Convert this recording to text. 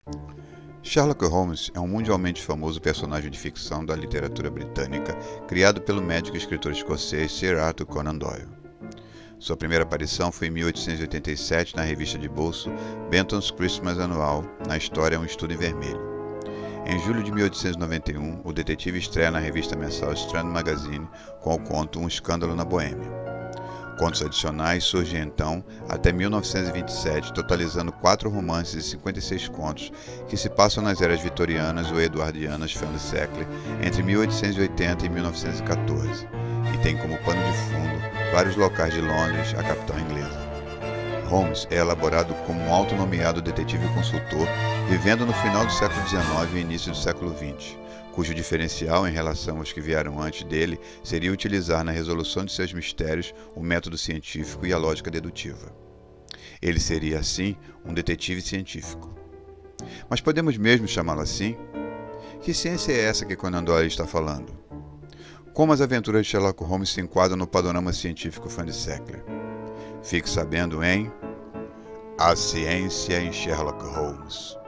Sherlock Holmes é um mundialmente famoso personagem de ficção da literatura britânica, criado pelo médico e escritor escocês Sir Arthur Conan Doyle. Sua primeira aparição foi em 1887 na revista de bolso Benton's Christmas Annual, na história Um Estudo em Vermelho. Em julho de 1891, o detetive estreia na revista mensal Strand Magazine com o conto Um Escândalo na Boêmia. Contos adicionais surgem então até 1927, totalizando 4 romances e 56 contos que se passam nas eras vitorianas ou eduardianas fin de siècle, entre 1880 e 1914, e tem como pano de fundo vários locais de Londres, a capital inglesa. Holmes é elaborado como um autonomeado detetive consultor, vivendo no final do século XIX e início do século XX, cujo diferencial em relação aos que vieram antes dele seria utilizar na resolução de seus mistérios o método científico e a lógica dedutiva. Ele seria, assim, um detetive científico. Mas podemos mesmo chamá-lo assim? Que ciência é essa que Conan Doyle está falando? Como as aventuras de Sherlock Holmes se enquadram no panorama científico fin de siècle? Fique sabendo em A Ciência em Sherlock Holmes.